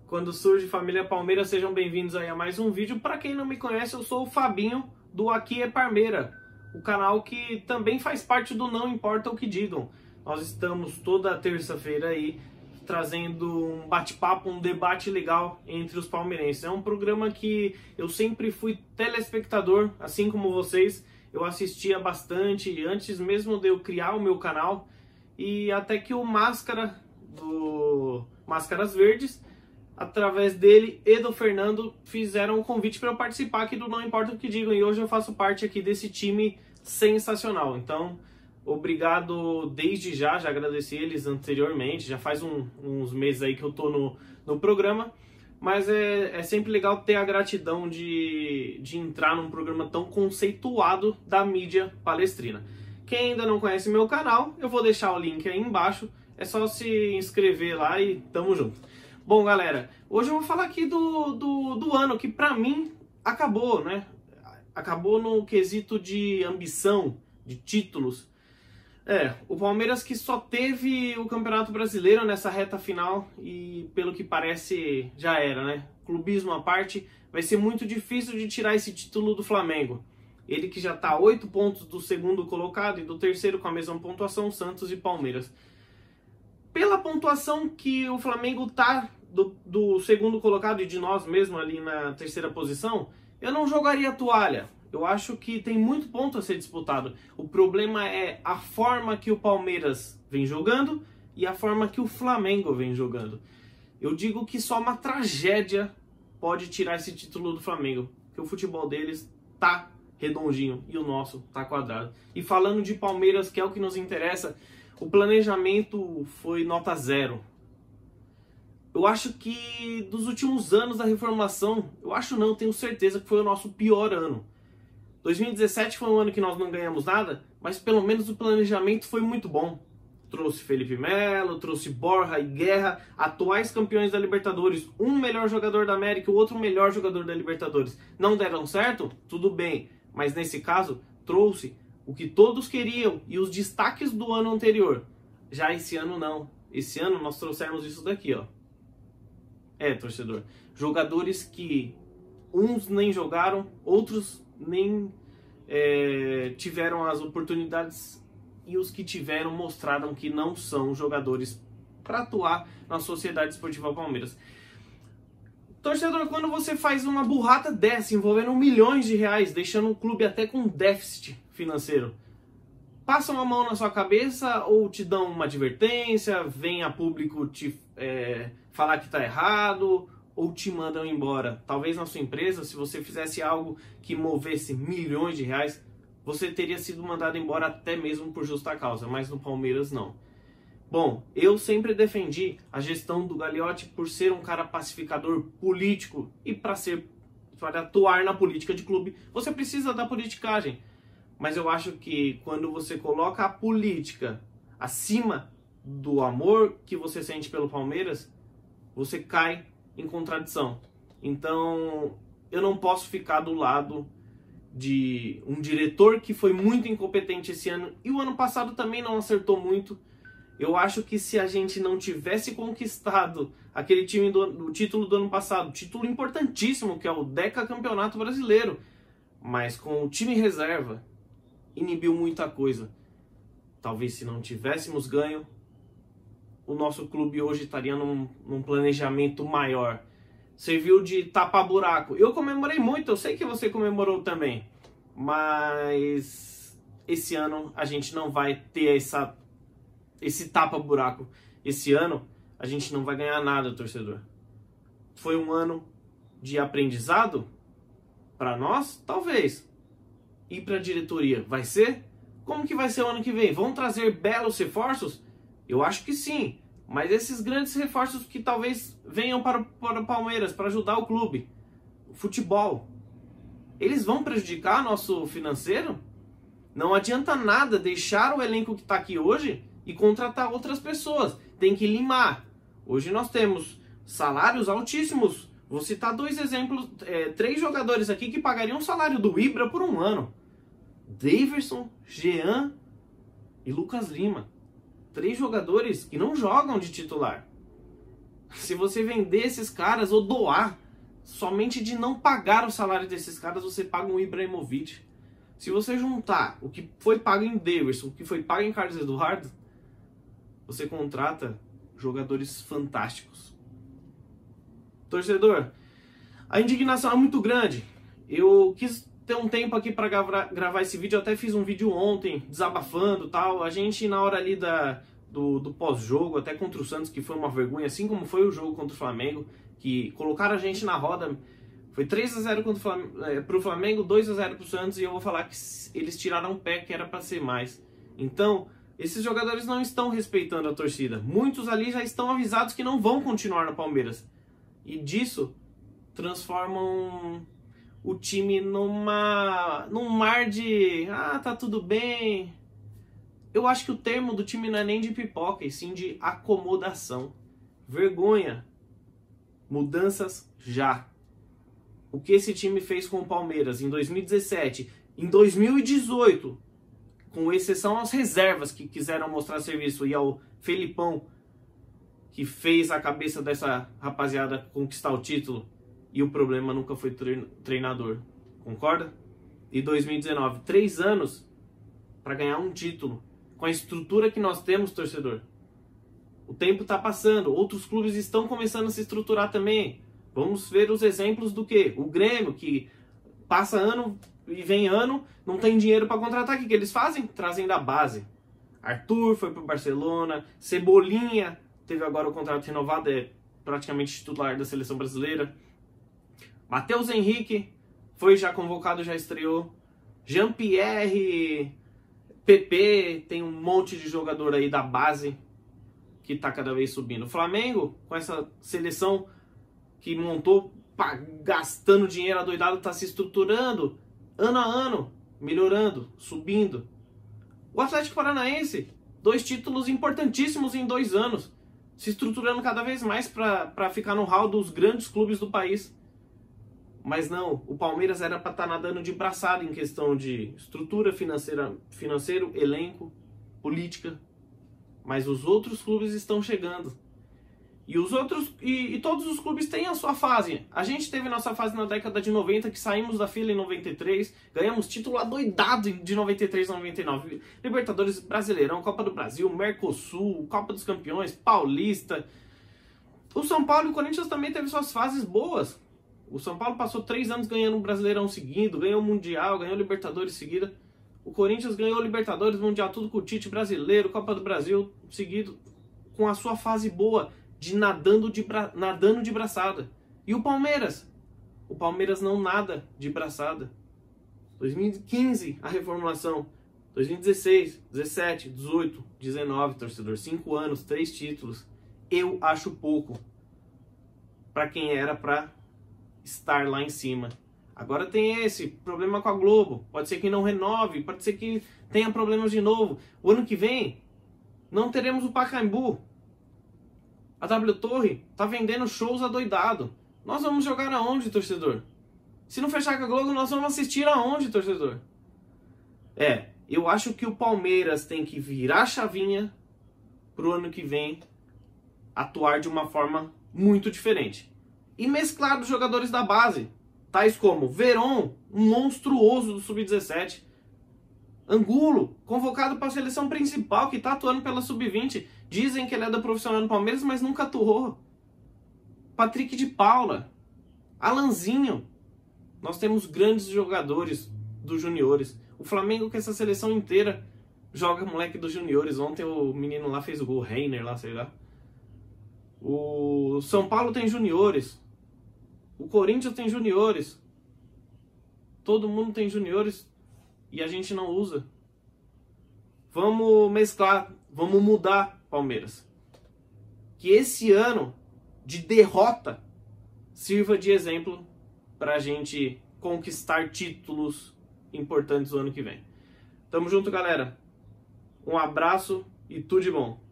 Quando surge Família Palmeiras, sejam bem-vindos aí a mais um vídeo. Para quem não me conhece, eu sou o Fabinho do Aqui é Parmeira, o canal que também faz parte do Não Importa o que Digam. Nós estamos toda terça-feira aí trazendo um bate-papo, um debate legal entre os palmeirenses. É um programa que eu sempre fui telespectador, assim como vocês. Eu assistia bastante antes mesmo de eu criar o meu canal, e até que o Máscara, do Máscaras Verdes, através dele e do Fernando, fizeram um convite para eu participar aqui do Não Importa o que Digam, e hoje eu faço parte aqui desse time sensacional. Então, obrigado desde já agradeci eles anteriormente, já faz uns meses aí que eu tô no programa, mas é sempre legal ter a gratidão de entrar num programa tão conceituado da mídia palestrina. Quem ainda não conhece meu canal, eu vou deixar o link aí embaixo, é só se inscrever lá e tamo junto. Bom, galera, hoje eu vou falar aqui do ano que pra mim acabou, né? Acabou no quesito de ambição, de títulos. O Palmeiras que só teve o Campeonato Brasileiro nessa reta final e, pelo que parece, já era, né? Clubismo à parte, vai ser muito difícil de tirar esse título do Flamengo. Ele que já está a 8 pontos do segundo colocado e do terceiro com a mesma pontuação, Santos e Palmeiras. Pela pontuação que o Flamengo tá do segundo colocado e de nós mesmo ali na terceira posição, eu não jogaria toalha. Eu acho que tem muito ponto a ser disputado. O problema é a forma que o Palmeiras vem jogando e a forma que o Flamengo vem jogando. Eu digo que só uma tragédia pode tirar esse título do Flamengo, porque o futebol deles tá redondinho e o nosso tá quadrado. E falando de Palmeiras, que é o que nos interessa, o planejamento foi nota 0. Eu acho que dos últimos anos da reformulação, tenho certeza que foi o nosso pior ano. 2017 foi um ano que nós não ganhamos nada, mas pelo menos o planejamento foi muito bom. Trouxe Felipe Melo, trouxe Borja e Guerra, atuais campeões da Libertadores, um melhor jogador da América e o outro melhor jogador da Libertadores. Não deram certo? Tudo bem, mas nesse caso trouxe o que todos queriam e os destaques do ano anterior. Já esse ano não. Esse ano nós trouxemos isso daqui, ó. Torcedor. Jogadores que uns nem jogaram, outros nem tiveram as oportunidades, e os que tiveram mostraram que não são jogadores para atuar na Sociedade Esportiva Palmeiras. Torcedor, quando você faz uma burrata dessa envolvendo milhões de reais, deixando o clube até com déficit financeiro, passam a mão na sua cabeça ou te dão uma advertência, vem a público te falar que está errado, ou te mandam embora. Talvez na sua empresa, se você fizesse algo que movesse milhões de reais, você teria sido mandado embora até mesmo por justa causa, mas no Palmeiras não. Bom, eu sempre defendi a gestão do Gagliotti por ser um cara pacificador político, e para atuar na política de clube, você precisa da politicagem. Mas eu acho que quando você coloca a política acima do amor que você sente pelo Palmeiras, você cai em contradição. Então, eu não posso ficar do lado de um diretor que foi muito incompetente esse ano, e o ano passado também não acertou muito. Eu acho que se a gente não tivesse conquistado aquele time do título do ano passado, título importantíssimo, que é o Decacampeonato Brasileiro, mas com o time reserva, inibiu muita coisa. Talvez se não tivéssemos ganho, o nosso clube hoje estaria num planejamento maior. Serviu de tapa-buraco. Eu comemorei muito, eu sei que você comemorou também. Mas esse ano a gente não vai ter esse tapa-buraco. Esse ano a gente não vai ganhar nada, torcedor. Foi um ano de aprendizado? Para nós, talvez. E para a diretoria, vai ser? Como que vai ser o ano que vem? Vão trazer belos reforços? Eu acho que sim, mas esses grandes reforços que talvez venham para o Palmeiras, para ajudar o clube, o futebol, eles vão prejudicar nosso financeiro? Não adianta nada deixar o elenco que está aqui hoje e contratar outras pessoas. Tem que limar. Hoje nós temos salários altíssimos. Vou citar 2 exemplos, 3 jogadores aqui que pagariam o salário do Ibra por um ano. Daverson, Jean e Lucas Lima. 3 jogadores que não jogam de titular. Se você vender esses caras ou doar, somente de não pagar o salário desses caras, você paga um Ibrahimovic. Se você juntar o que foi pago em Davidson, o que foi pago em Carlos Eduardo, você contrata jogadores fantásticos. Torcedor, a indignação é muito grande. Eu quis ter um tempo aqui para gravar esse vídeo. Eu até fiz um vídeo ontem, desabafando e tal. A gente, na hora ali do pós-jogo, até contra o Santos, que foi uma vergonha, assim como foi o jogo contra o Flamengo, que colocaram a gente na roda. Foi 3-0 pro Flamengo, 2-0 pro Santos, e eu vou falar que eles tiraram o pé, que era para ser mais. Então, esses jogadores não estão respeitando a torcida. Muitos ali já estão avisados que não vão continuar no Palmeiras. E disso, transformam o time num mar de... Ah, tá tudo bem. Eu acho que o termo do time não é nem de pipoca, e sim de acomodação. Vergonha. Mudanças já. O que esse time fez com o Palmeiras em 2017, em 2018, com exceção às reservas que quiseram mostrar serviço e ao Felipão, que fez a cabeça dessa rapaziada conquistar o título, e o problema nunca foi treinador. Concorda? E 2019, 3 anos para ganhar um título. Com a estrutura que nós temos, torcedor. O tempo está passando. Outros clubes estão começando a se estruturar também. Vamos ver os exemplos do quê? O Grêmio, que passa ano e vem ano, não tem dinheiro para contratar. O que eles fazem? Trazem da base. Arthur foi para o Barcelona. Cebolinha teve agora o contrato renovado, é praticamente titular da seleção brasileira. Matheus Henrique foi já convocado, já estreou. Jean-Pierre, PP, tem um monte de jogador aí da base que está cada vez subindo. O Flamengo, com essa seleção que montou, gastando dinheiro adoidado, está se estruturando ano a ano, melhorando, subindo. O Atlético Paranaense, 2 títulos importantíssimos em 2 anos, se estruturando cada vez mais para ficar no hall dos grandes clubes do país. Mas não, o Palmeiras era para estar nadando de braçada em questão de estrutura financeiro, elenco, política. Mas os outros clubes estão chegando. E todos os clubes têm a sua fase. A gente teve nossa fase na década de 90, que saímos da fila em 93, ganhamos título adoidado de 93 a 99. Libertadores, Brasileirão, Copa do Brasil, Mercosul, Copa dos Campeões, Paulista. O São Paulo e o Corinthians também teve suas fases boas. O São Paulo passou 3 anos ganhando um Brasileirão seguido, ganhou o Mundial, ganhou Libertadores seguida. O Corinthians ganhou Libertadores, Mundial, tudo com o Tite, Brasileiro, Copa do Brasil seguido, com a sua fase boa de nadando de braçada. E o Palmeiras? O Palmeiras não nada de braçada. 2015, a reformulação. 2016, 17, 18, 19, torcedor. 5 anos, 3 títulos. Eu acho pouco para quem era para estar lá em cima. Agora tem esse problema com a Globo. Pode ser que não renove, pode ser que tenha problemas de novo. O ano que vem não teremos o Pacaembu. A W Torre tá vendendo shows adoidado. Nós vamos jogar aonde, torcedor? Se não fechar com a Globo, nós vamos assistir aonde, torcedor? Eu acho que o Palmeiras tem que virar a chavinha pro ano que vem atuar de uma forma muito diferente. E mesclar os jogadores da base, tais como Veron, um monstruoso do Sub-17, Angulo, convocado para a seleção principal, que está atuando pela Sub-20. Dizem que ele é da profissional do Palmeiras, mas nunca atuou. Patrick de Paula, Alanzinho. Nós temos grandes jogadores dos juniores. O Flamengo, com essa seleção inteira, joga moleque dos juniores. Ontem o menino lá fez o gol, Reiner lá, sei lá. O São Paulo tem juniores. O Corinthians tem juniores. Todo mundo tem juniores e a gente não usa. Vamos mesclar, vamos mudar, Palmeiras. Que esse ano de derrota sirva de exemplo para a gente conquistar títulos importantes no ano que vem. Tamo junto, galera. Um abraço e tudo de bom.